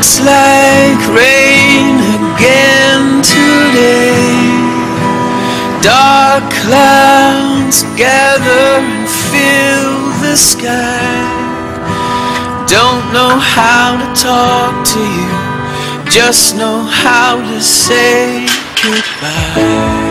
looks like rain again today. Dark clouds gather and fill the sky. Don't know how to talk to you, just know how to say goodbye.